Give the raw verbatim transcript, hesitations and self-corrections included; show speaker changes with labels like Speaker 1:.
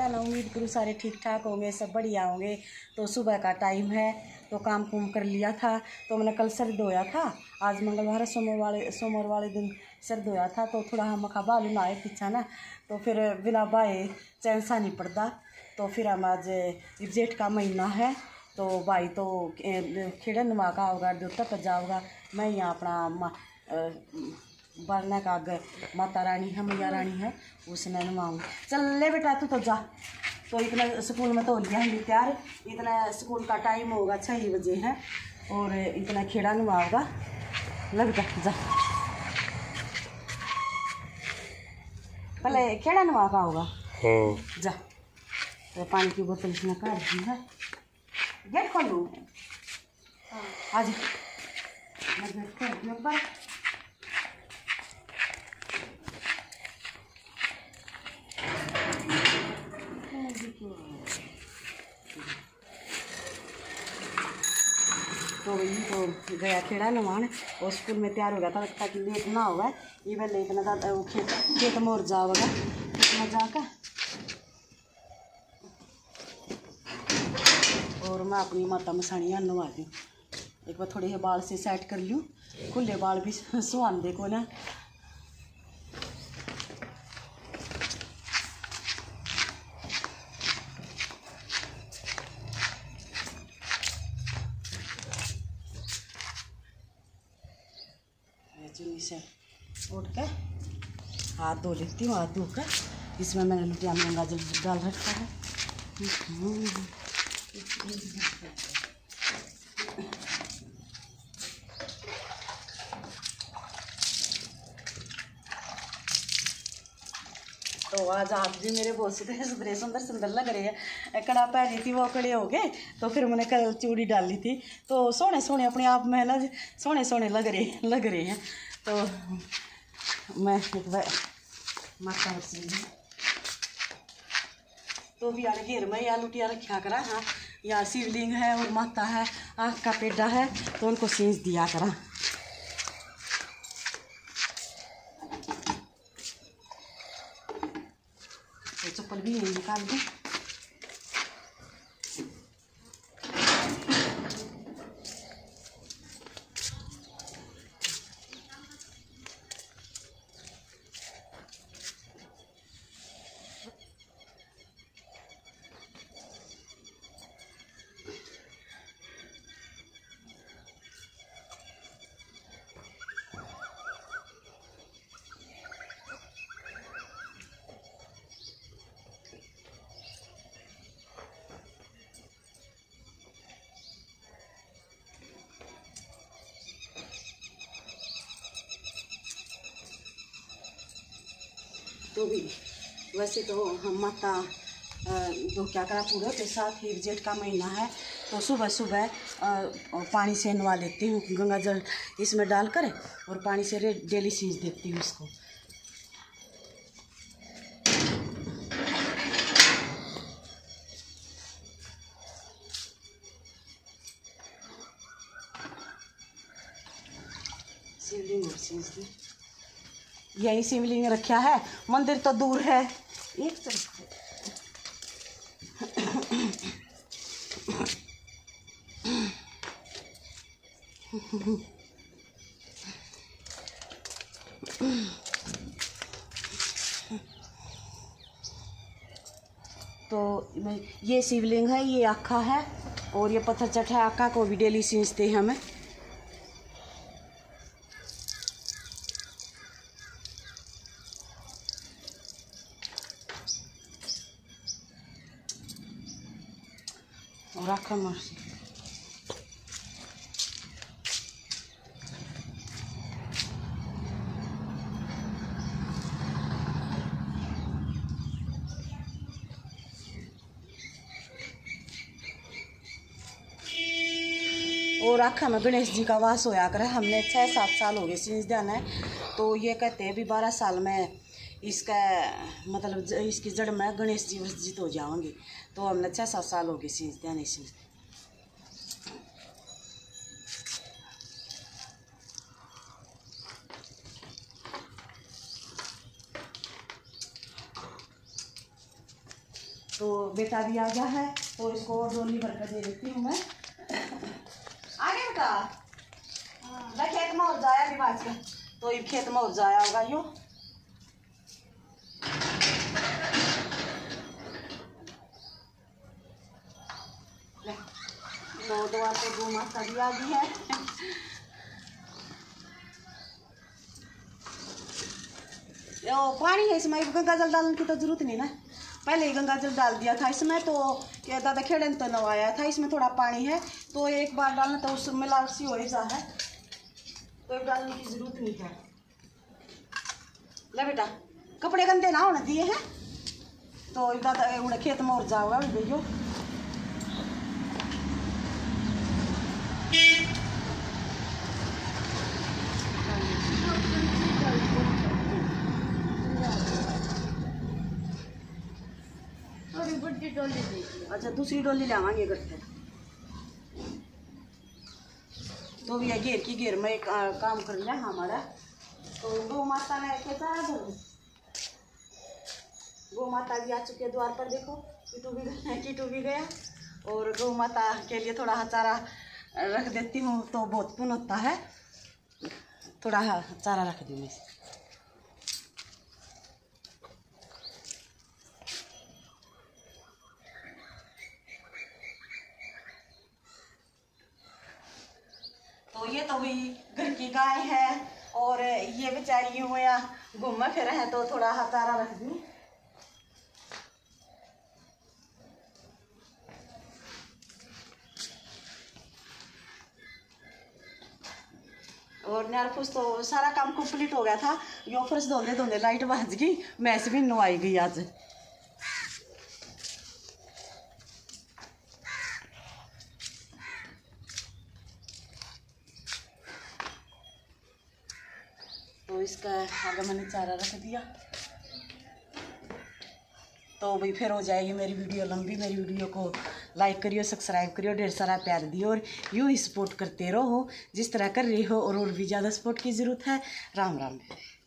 Speaker 1: ना उम्मीद करूँ सारे ठीक ठाक होंगे, सब बढ़िया होंगे। तो सुबह का टाइम है तो काम कुम कर लिया था। तो मैंने कल सिर धोया था, आज मंगलवार सोमवार वाले सोमवार वाले दिन सिर धोया था। तो थोड़ा हम खा बालू नहाए पीछा ना, तो फिर बिना बाए चैन सा नहीं पड़ता। तो फिर हम आज जेठ का महीना है तो भाई तो खेड़ा नवा का होगा, दूता पर जाओगा। मैं यहाँ अपना बढ़ने का आगे माता रानी है, मैया रानी है, उसने नवाऊँ। चल ले बेटा तू तो जा। तो इतना स्कूल में तो लिया है तैयार, इतना स्कूल का टाइम होगा छः ही बजे है और इतना खेड़ा नवाओगा। ले बेटा जा, पहले खेड़ा नवा का होगा। हाँ जा। तो पानी की बोतल इसने काट दी है, गेट खोल लूँ। आज मैं गेट खोल दूँ एक बार। तो वही तो गया खेड़ा नवान और स्कूल में तैयार हो गया था ताकि लेट ना होगा। ये पहले इतना ज़्यादा वो खेत खेत मोर जाओगा, खेत में जाकर और मैं अपनी माता मसानियाँ नवा दूँ। एक बार थोड़े से बाल से सेट कर लूँ, खुले बाल भी सुहान देखो ना। चुन्नी से उठ के हाथ धो लेती हूँ। हाथ धोकर इसमें मैंने लुटिया में गंगा जल डाल रखा है। तो आज हाथ भी मेरे बहुत से सुधरे सुंदर सुंदर लग रहे हैं। कड़ा पहनी थी वो कड़े हो गए, तो फिर मैंने कल चूड़ी डाली थी तो सोने सोने अपने आप में ना सोने सोने लग रहे लग रहे हैं। तो मैं एक बार माता तो भी यार घेर में या लुटिया रखा करा। हाँ या शिवलिंग है और माता है, आँख का पेड़ा है, तो उनको सींच दिया करा। तो चप्पल भी यही निकाल दूँ। तो भी वैसे तो हम माता दो क्या करा पूरे के साथ ही जेठ का महीना है तो सुबह सुबह पानी से नवा लेती हूँ, गंगा जल इसमें डालकर और पानी से डेली सींच देती हूँ इसको। शिवलिंग और सींच दी, यही शिवलिंग रखा है, मंदिर तो दूर है एक तरफ। तो ये शिवलिंग है, ये आखा है और ये पत्थर चट्टा आखा को भी डेली सींचते हैं हमें। और आखा मर्सी और आखा में गणेश जी का वास होया करे। हमने छः सात साल हो गए सींच देना है, तो ये कहते हैं भी बारह साल में इसका मतलब इसकी जड़ में गणेश जी वर्जित हो जाएंगे। तो हमने छः सात साल हो गए सींच देने सींच। तो बेटा भी आ गया है, तो इसको डोली भर कर दे देती हूँ मैं। आ गया बेटा? हाँ। खेत में हो जाया अभी बाज के, तो ये खेत में हो जाया होगा यो। तो दो आते गौ माता भी आ गई है। यो पानी है इसमें, गंगा जल डालने की तो जरूरत नहीं ना, पहले ही गंगा जल डाल दिया था इसमें, तो क्या दादा खेड़े तो नवाया था। इसमें थोड़ा पानी है, तो एक बार डालना तो उस मिलावट सी हो ही जा है, तो डालने की जरूरत नहीं है। ले बेटा, कपड़े गंदे ना होने दिए हैं, तो दादा उड़े खेत में और जाओगा भैया। अच्छा दूसरी डोली लावांगे करते, तो भी घेर की घेर में एक काम कर लिया हमारा। तो गौ माता ने कहता है गौ माता भी आ चुके द्वार पर, देखो कीटू भी कीटू भी गया, और गौ माता के लिए थोड़ा चारा रख देती हूँ तो बहुत पुण्य होता है, थोड़ा चारा रख दूँ मैं। तो ये तो भी घर की गाय है, और ये बेचारी यूँ या घूम फिर है, तो थोड़ा चारा रख दूँ। और न्यारफुस तो सारा काम कंप्लीट हो गया था, यो फर्श धोंदे धोंदे लाइट बज गई, मैस भी नवाई गई आज। तो इसका आगे मैंने चारा रख दिया, तो भाई फिर हो जाएगी मेरी वीडियो लंबी। मेरी वीडियो को लाइक करियो, सब्सक्राइब करियो, ढेर सारा प्यार दियो, और यूँ ही सपोर्ट करते रहो जिस तरह कर रही हो, और और भी ज़्यादा सपोर्ट की ज़रूरत है। राम राम।